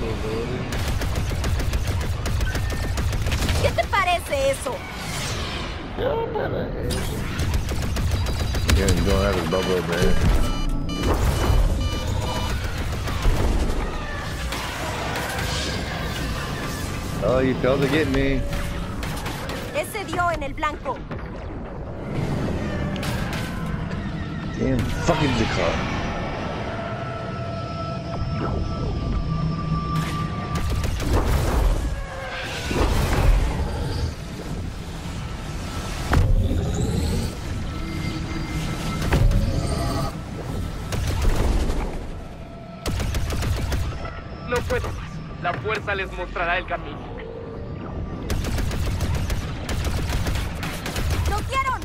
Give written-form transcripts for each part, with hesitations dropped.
¿Qué te parece eso? Yeah, you don't have his bubble, man. Oh, you failed to get me. Ese dio en el blanco. Damn, fucking the car. No puedo más. La fuerza les mostrará el camino. ¡Lo dieron!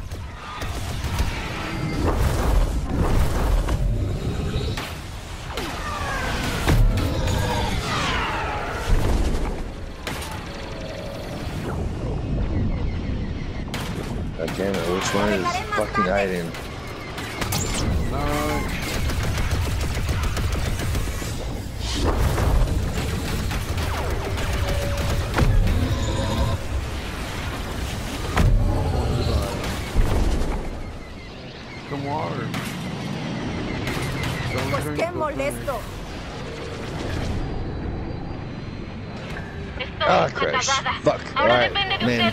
God damn it, which one is fucking hiding? Some water. Pues qué molesto. Ah, Christ. Fuck. Alright, man.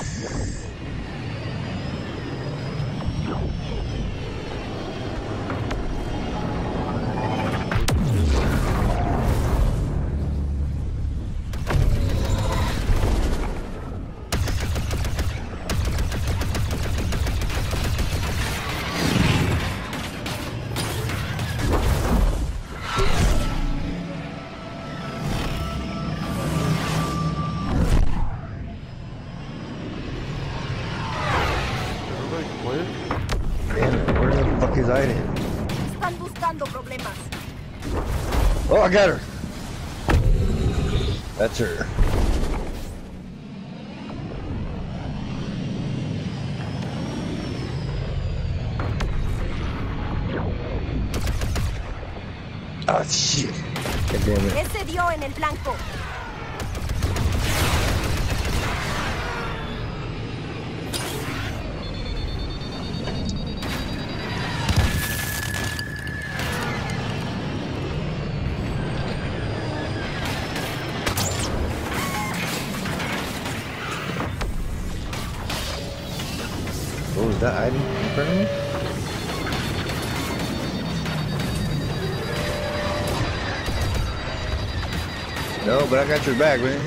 Damn it, where the fuck is hiding? Están buscando problemas. Oh, I got her. That's her. Oh, shit. God damn it. Ese dio en el blanco. Oh, is that hiding in front of me? No, but I got your back, man.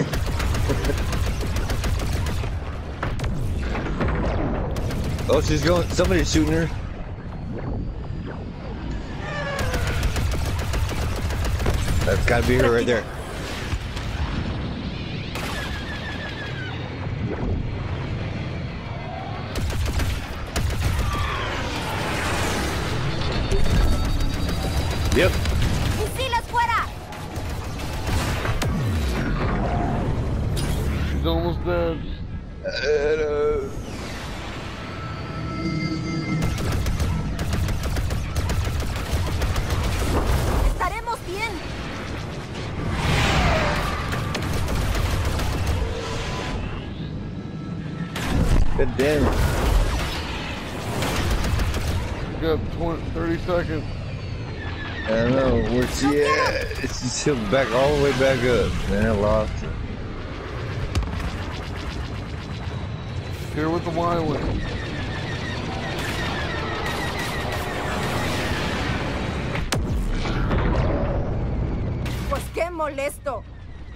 Oh, she's going. Somebody's shooting her. That's gotta be her right there. Yep. ¡Misiles fuera! She's almost dead. Estaremos bien. Good damn it. You got 30 seconds. I don't know where she at. She's back all the way back up. Man, I lost her. Here with the Y-Wing. Pues qué molesto.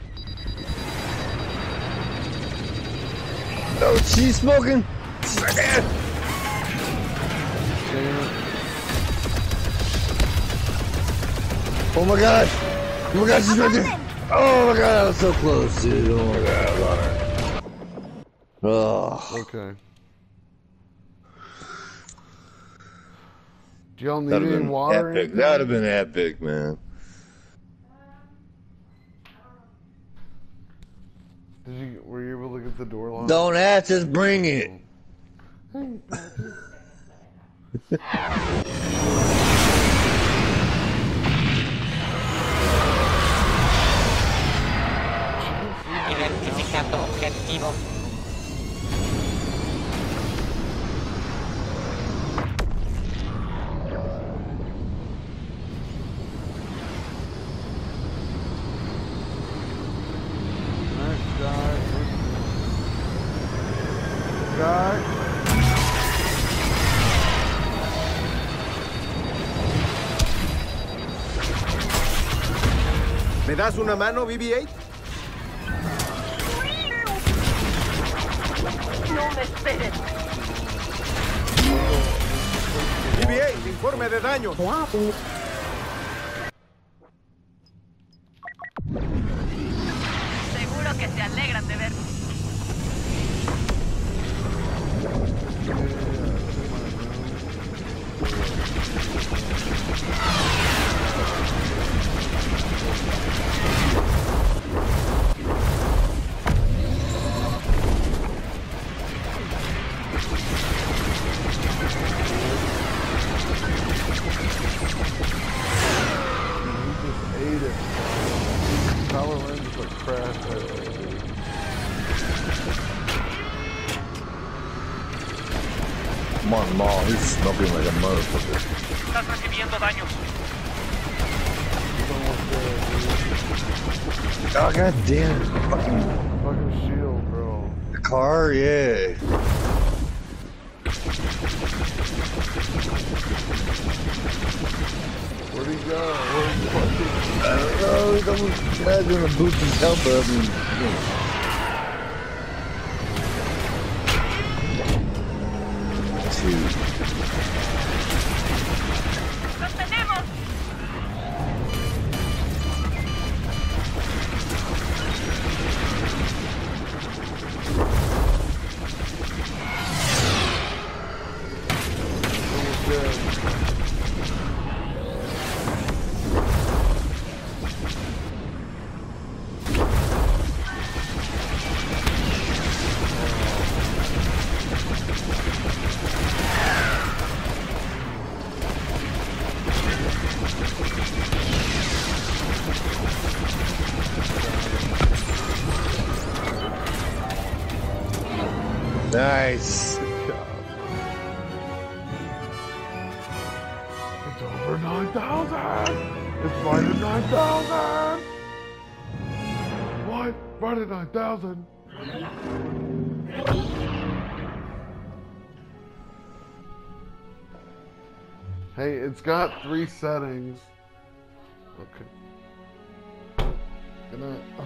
Oh, she's smoking. She's right there. Oh my god. Oh my god, she's right there. Oh my god, I was so close, dude. Oh my god, I got her. Oh. Okay. Do y'all need That'd have any been water? epic. That would have been epic, man. Were you able to get the door locked? Don't ask, just bring it. ¿Me das una mano, BB-8? No me esperen. BB-8, informe de daño. Seguro que se alegran de verme. Come on, Maul, he's smoking like a motherfucker. Estás recibiendo daño. Oh, god damn it. Fucking shield, bro. The car, yeah. Where'd he go? Where'd he fucking... I don't know, he's almost gonna boot his help up and... ¡Los tenemos! Nice. It's over 9,000! It's right at 9,000! What? Right at 9,000? Hey, it's got 3 settings. Okay. Good night. Oh.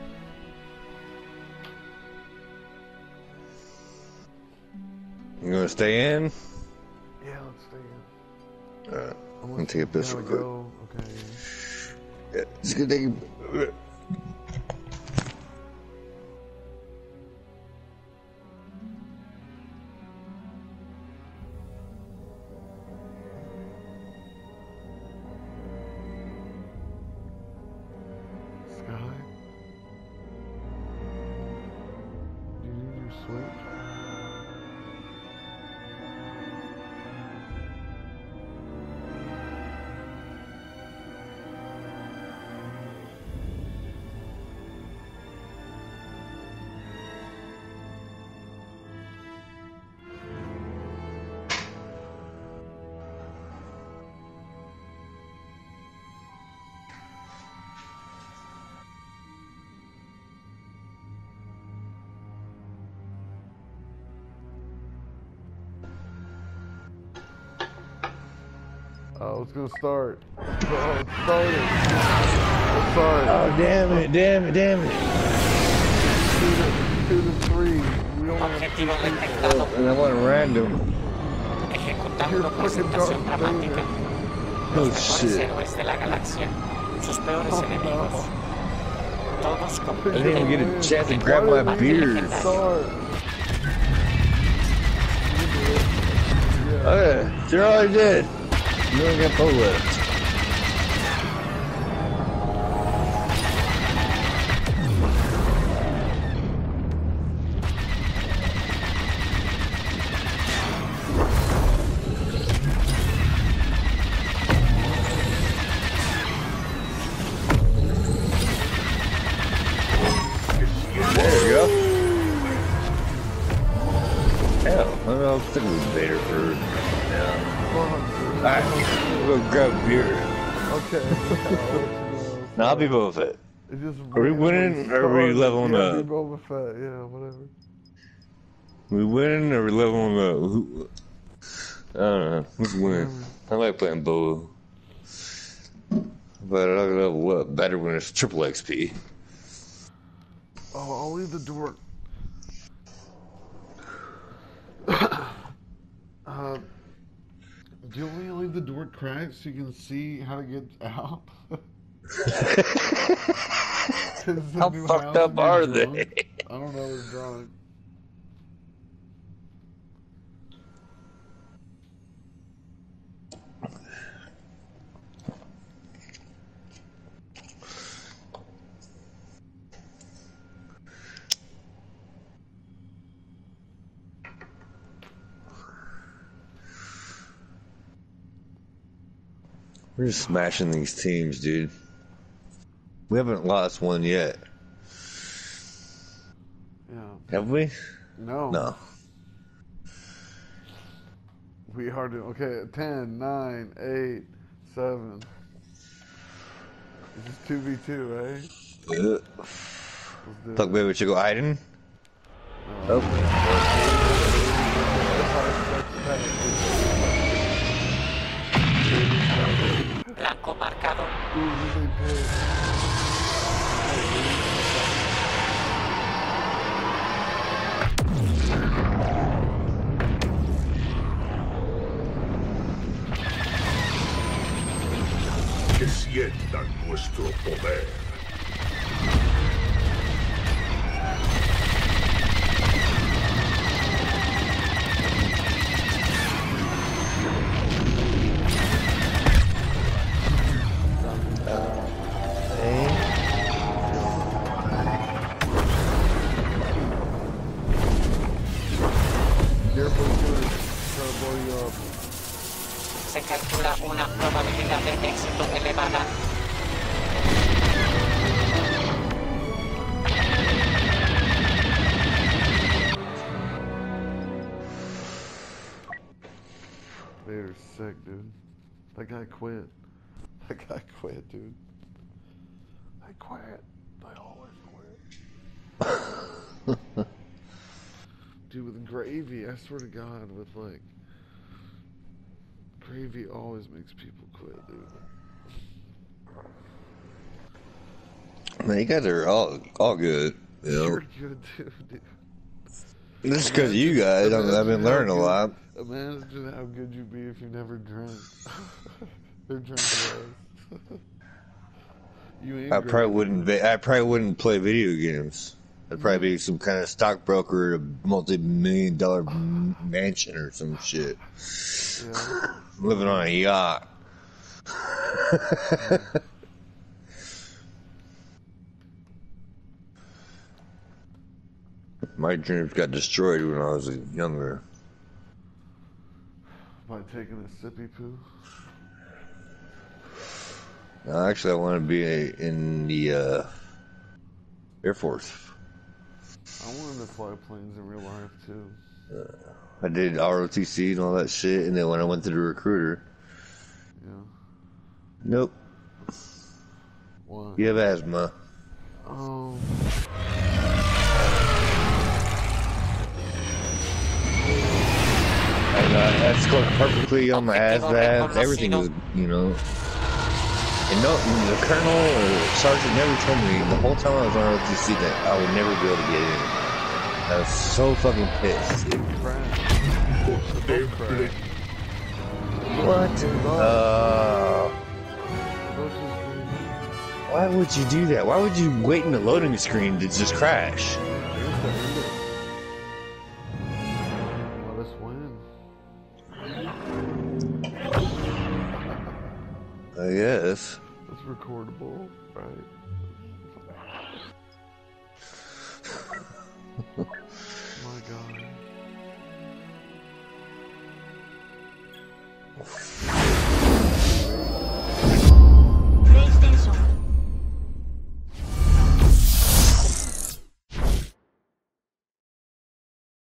You gonna stay in? Yeah, let's stay in. I'm gonna take a piss real quick. Okay. Yeah, just gonna take a... Sky? Do you need your switch? Oh, it's gonna start. Oh, it started. It's started. Oh, damn it, damn it, damn it. 2 to 3. We only have 2 Objetivo people. detectado. And I went random. Ejecutando presentación dramática. Oh, Los mejores shit. héroes de la galaxia. Sus peores enemigos. Todos I con didn't even get a chance to grab my beard. Start. Okay, sure all I did. You only got 4 left. There you go. Hell, I'll stick with Vader for now. Alright, we'll go grab a beer. Okay. Now I'll be Boba Fett. It just Are we winning or are we started. leveling Yeah, up? be Boba Fett. Yeah, whatever. We winning or we leveling up? I don't know. Who's winning? I like playing Boba. But I don't know what better when it's triple XP. Oh, I'll leave the door. Do you want me to leave the door cracked so you can see how to get out? How fucked up are they? I don't know, they're drunk. We're just smashing these teams, dude. We haven't lost one yet. Yeah. Have we? No. No. We are doing, okay, 10, 9, 8, 7. This is 2v2, eh? Fuck, baby, we should go hiding? No. Oh. Blanco marcado. Que sientan nuestro poder. Se calcula una probabilidad de éxito elevada. They're sick, dude. That guy quit. That guy quit, dude. They quit. They always quit. Dude, with gravy, I swear to God, with like gravy always makes people quit, dude. Man, you guys are all good. You know? You're good too, dude. Just because of you guys, I've been learning a lot. Imagine how good you'd be if you never drank. Or drank less. You ain't I probably wouldn't play video games. I'd probably be some kind of stockbroker at a multi-million-dollar mansion or some shit. Yeah. Living on a yacht. My dreams got destroyed when I was younger. By taking a sippy poo. Actually, I want to be in the Air Force. I wanted to fly planes in real life too. I did ROTC and all that shit, and then when I went to the recruiter, Yeah. nope, What? you have asthma. Oh. And that scored perfectly on my ASVAB. Everything was, you know. And no, the colonel or sergeant never told me the whole time I was on ROTC that I would never be able to get in. I was so fucking pissed. What? Why would you do that? Why would you wait in the loading screen to just crash? Let us win. I guess. It's recordable, right? My God.